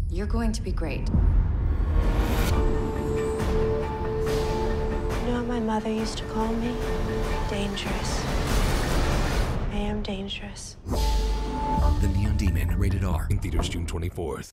You're going to be great. You know what my mother used to call me? Dangerous. I am dangerous. The Neon Demon, rated R, in theaters June 24th.